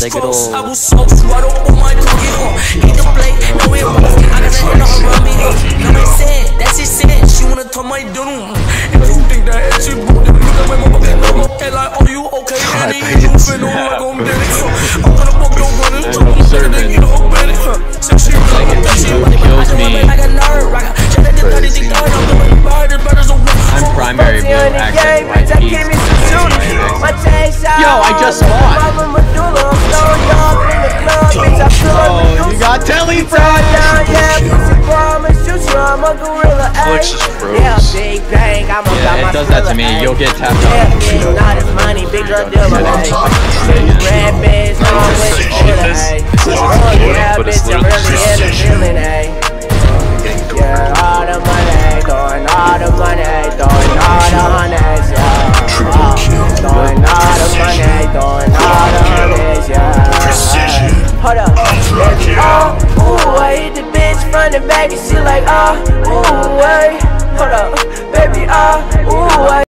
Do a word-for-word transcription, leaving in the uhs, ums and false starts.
take it all. I will soak right up on my target. Hit the plate, no it won't. I got nothing to run me up. Now I said, that's it said. She wanna turn my doom. If you think that it's you, look at my mama, mama. Hey, like, are you okay? Annie, you moving on like I'm dead. I'm gonna fuck your runners. I'm gonna get a hook with it. Since she kills me. I got nerve. I got shut at the thirty thing. I'm primary blue, actually white keys. Yo, I just spawned! Oh, you got telly, bro! Alex just froze. Yeah, it does that to me. You'll get tapped out. But it's literally yeah, all the money, throwing all the money, throwing all the honeys, yeah. Throwing all the money, throwing all the honeys, yeah. Hold up, let's go. Ooh, I hit the bitch from the back and she like, oh. Ooh,